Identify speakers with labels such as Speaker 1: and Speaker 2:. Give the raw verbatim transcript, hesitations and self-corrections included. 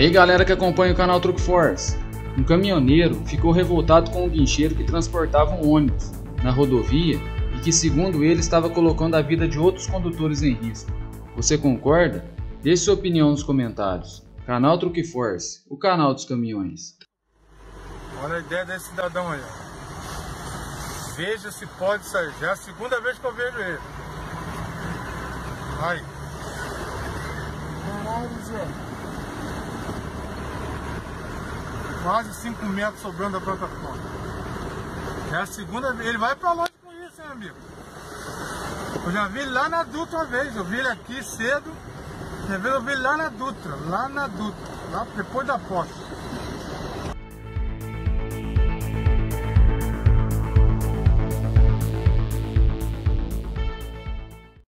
Speaker 1: Aí galera que acompanha o canal Truck Force, um caminhoneiro ficou revoltado com um guincheiro que transportava um ônibus na rodovia e que, segundo ele, estava colocando a vida de outros condutores em risco. Você concorda? Deixe sua opinião nos comentários. Canal Truck Force, o canal dos caminhões.
Speaker 2: Olha a ideia desse cidadão aí. Veja se pode sair. Já é a segunda vez que eu vejo ele. Aí.
Speaker 3: Caralho, Zé.
Speaker 2: Quase cinco metros sobrando da plataforma. Já é a segunda vez. Ele vai pra longe com isso, hein, amigo? Eu já vi ele lá na Dutra uma vez. Eu vi ele aqui cedo. Às vezes eu vi ele lá na Dutra. Lá na Dutra. Lá depois da posse.